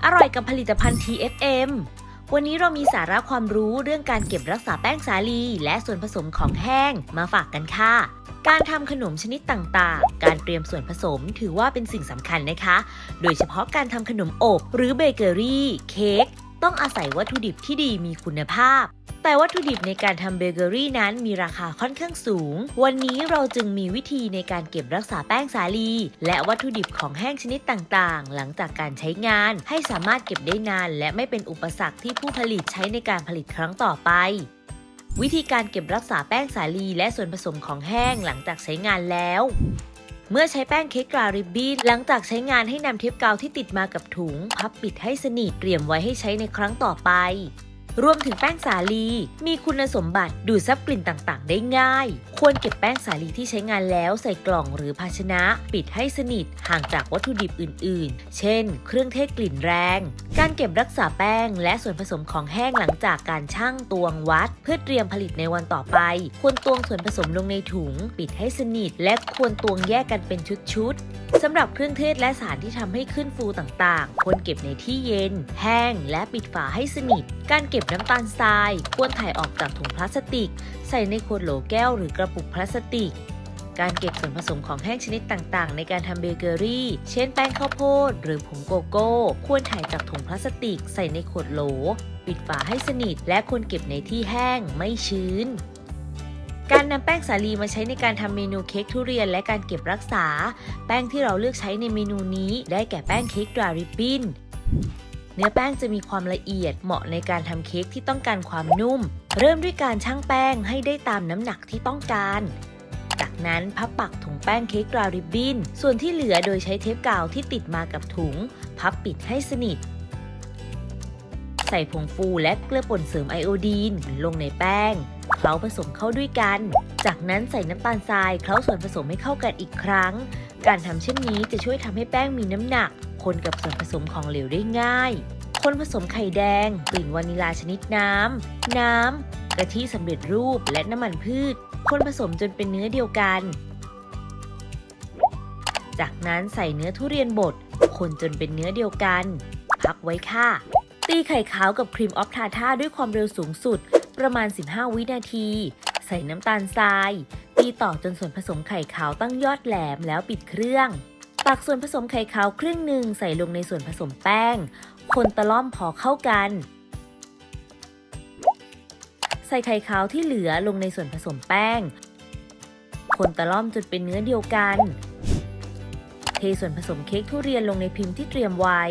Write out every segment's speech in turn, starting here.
อร่อยกับผลิตภัณฑ์ TFM วันนี้เรามีสาระความรู้เรื่องการเก็บรักษาแป้งสาลีและส่วนผสมของแห้งมาฝากกันค่ะ การทำขนมชนิดต่างๆ การเตรียมส่วนผสมถือว่าเป็นสิ่งสำคัญนะคะ โดยเฉพาะการทำขนมอบหรือเบเกอรี่เค้กต้องอาศัยวัตถุดิบที่ดีมีคุณภาพแต่วัตถุดิบในการทำเบเกอรี่นั้นมีราคาค่อนข้างสูงวันนี้เราจึงมีวิธีในการเก็บรักษาแป้งสาลีและวัตถุดิบของแห้งชนิดต่างๆหลังจากการใช้งานให้สามารถเก็บได้นานและไม่เป็นอุปสรรคที่ผู้ผลิตใช้ในการผลิตครั้งต่อไปวิธีการเก็บรักษาแป้งสาลีและส่วนผสมของแห้งหลังจากใช้งานแล้วเมื่อใช้แป้งเค้กกราริบบิ้นหลังจากใช้งานให้นำเทปกาวที่ติดมากับถุงพับปิดให้สนิทเตรียมไว้ให้ใช้ในครั้งต่อไปรวมถึงแป้งสาลีมีคุณสมบัติดูดซับกลิ่นต่างๆได้ง่ายควรเก็บแป้งสาลีที่ใช้งานแล้วใส่กล่องหรือภาชนะปิดให้สนิทห่างจากวัตถุดิบอื่นๆเช่นเครื่องเทศกลิ่นแรงการเก็บรักษาแป้งและส่วนผสมของแห้งหลังจากการชั่งตวงวัดเพื่อเตรียมผลิตในวันต่อไปควรตวงส่วนผสมลงในถุงปิดให้สนิทและควรตวงแยกกันเป็นชุดๆสำหรับเครื่องเทศและสารที่ทำให้ขึ้นฟูต่างๆควรเก็บในที่เย็นแห้งและปิดฝาให้สนิทการเก็บน้ำตาลทรายควรถ่ายออกจากถุงพลาสติกใส่ในขวดโหลแก้วหรือกระปุกพลาสติกการเก็บส่วนผสมของแห้งชนิดต่างๆในการทำเบเกอรี่เช่นแป้งข้าวโพดหรือผงโกโก้ควรถ่ายจากถุงพลาสติกใส่ในขวดโหลปิดฝาให้สนิทและควรเก็บในที่แห้งไม่ชื้นการนำแป้งสาลีมาใช้ในการทำเมนูเค้กทุเรียนและการเก็บรักษาแป้งที่เราเลือกใช้ในเมนูนี้ได้แก่แป้งเค้กดราริบบิ้นเนื้อแป้งจะมีความละเอียดเหมาะในการทำเค้กที่ต้องการความนุ่มเริ่มด้วยการชั่งแป้งให้ได้ตามน้ำหนักที่ต้องการจากนั้นพับปักถุงแป้งเค้กดราริบบิ้นส่วนที่เหลือโดยใช้เทปกาวที่ติดมากับถุงพับปิดให้สนิทใส่ผงฟูและเกลือป่นเสริมไอโอดีนลงในแป้งเคล้าผสมเข้าด้วยกันจากนั้นใส่น้ำตาลทรายเคล้าส่วนผสมให้เข้ากันอีกครั้งการทำเช่นนี้จะช่วยทำให้แป้งมีน้ำหนักคนกับส่วนผสมของเหลวได้ง่ายคนผสมไข่แดงกลิ่นวานิลาชนิดน้ำกะทิสำเร็จรูปและน้ำมันพืชคนผสมจนเป็นเนื้อเดียวกันจากนั้นใส่เนื้อทุเรียนบดคนจนเป็นเนื้อเดียวกันพักไว้ค่ะตีไข่ขาวกับครีมออฟทาท่าด้วยความเร็วสูงสุดประมาณ15วินาทีใส่น้ำตาลทรายตีต่อจนส่วนผสมไข่ขาวตั้งยอดแหลมแล้วปิดเครื่องตักส่วนผสมไข่ขาวครึ่งหนึ่งใส่ลงในส่วนผสมแป้งคนตะล่อมพอเข้ากันใส่ไข่ขาวที่เหลือลงในส่วนผสมแป้งคนตะล่อมจนเป็นเนื้อเดียวกันเทส่วนผสมเค้กทุเรียนลงในพิมพ์ที่เตรียมไว้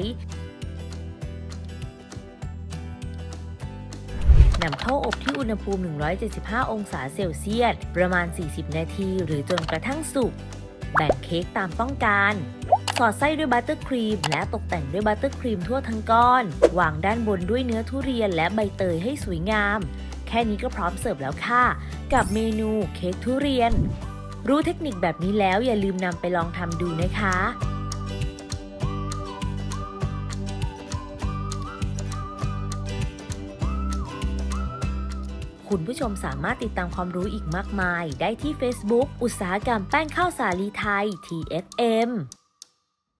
นำเข้าอบที่อุณหภูมิ175องศาเซลเซียสประมาณ40นาทีหรือจนกระทั่งสุกแบ่งเค้กตามต้องการสอดไส้ด้วยบัตเตอร์ครีมและตกแต่งด้วยบัตเตอร์ครีมทั่วทั้งก้อนวางด้านบนด้วยเนื้อทุเรียนและใบเตยให้สวยงามแค่นี้ก็พร้อมเสิร์ฟแล้วค่ะกับเมนูเค้กทุเรียนรู้เทคนิคแบบนี้แล้วอย่าลืมนำไปลองทำดูนะคะคุณผู้ชมสามารถติดตามความรู้อีกมากมายได้ที่ Facebook อุตสาหกรรมแป้งข้าวสาลีไทย TFM